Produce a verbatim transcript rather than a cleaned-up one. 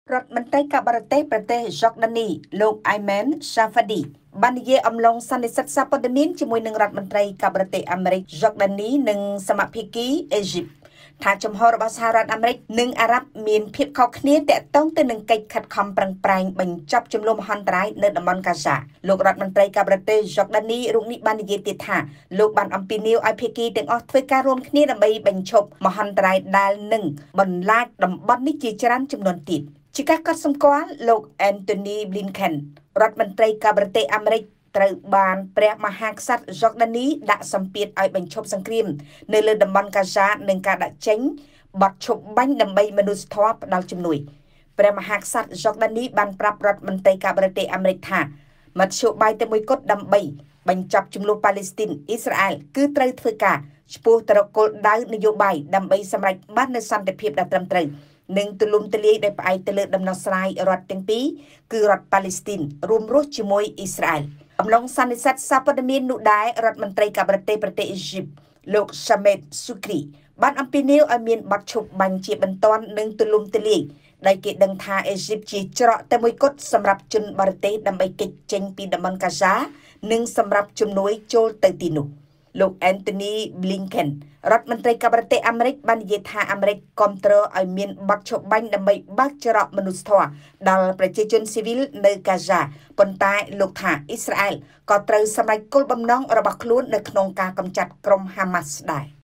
រដ្ឋមន្ត្រីការបរទេសប្រទេសជ័កដានីលោកអៃមែនសាហ្វាឌីបាននិយាយអំឡុងសន្និសីទសារព័ត៌មានជាមួយនឹងរដ្ឋមន្ត្រីការបរទេសអាមេរិកជ័កដានីនិងសមាភិកីអេស៊ីបថាចំហរបស់សហរដ្ឋអាមេរិកនិងអារ៉ាប់មានភាពខុសគ្នាទាក់ទងទៅនឹងកិច្ចខិតខំប្រឹងប្រែងបញ្ចប់ចំនួនមហន្តរាយនៅតំបន់កាហ្សាលោករដ្ឋមន្ត្រីការបរទេសជ័កដានីរូបនេះបាននិយាយទៀតថាលោកបានអំពាវនាវឲ្យភាគីទាំងអស់ធ្វើការរួមគ្នាដើម្បីបញ្ឈប់មហន្តរាយដែលនឹងបន្លាចតំបន់នេះជាច្រើនចំនួនទៀតជាការកត់សម្គាល់លោក Antony Blinken រដ្ឋមន្ត្រីការបរទេសអាមេរិកត្រូវបានព្រះមហាក្សត្រជ័កដានីដាក់សម្ពាធឲ្យបញ្ឈប់សង្គ្រាមនៅលើតំបន់កាហ្សានិងការដាក់ចេញបទឈប់បាញ់ដើម្បីមនុស្សធម៌ផ្ដល់ជំនួយព្រះមហាក្សត្រជ័កដានីបានប្រាប់រដ្ឋមន្ត្រីការបរទេសអាមេរិកថាមធ្យោបាយតែមួយគត់ដើម្បីបញ្ចប់ជម្លោះប៉ាឡេស្ទីនអ៊ីស្រាអែលគឺត្រូវធ្វើការឆ្ពោះទៅរកគោលដៅនយោបាយដើម្បីសម្រេចបាននូវសន្តិភាពដ៏ត្រឹមត្រូវនិងទូលំទូលាយដោយផ្អែកទៅលើដំណោះស្រាយរដ្ឋទាំងពីរគឺរដ្ឋប៉ាឡេស្ទីនរួមរស់ជាមួយអ៊ីស្រាអែលអំឡុងសន្និសីទសារព័ត៌មាននោះដែររដ្ឋមន្ត្រីការបរទេសប្រទេសអ៊ីជីបលោក Samed Shoukry បានអំពាវនាវឲ្យមានបទឈប់បាញ់ជាបន្ទាន់និងទូលំទូលាយដែលគេដឹងថាអេស៊ីបជាច្រកតែមួយគត់សម្រាប់ជនបរទេសដើម្បីគេចចេញពីតំបន់កាហ្សានិងសម្រាប់ជំនួយចូលទៅទីនោះលោក Antony Blinken រដ្ឋមន្ត្រីការបរទេសអាមេរិកបាននិយាយថាអាមេរិកគាំទ្រឲ្យមានបទឈប់បាញ់ដើម្បីបើកច្រកមនុស្សធម៌ដល់ប្រជាជនស៊ីវិលនៅកាហ្សាប៉ុន្តែលោកថាអ៊ីស្រាអែលក៏ត្រូវសម្រេចគោលបំណងរបស់ខ្លួននៅក្នុងការកម្ចាត់ក្រុមហាម៉ាស់ដែរ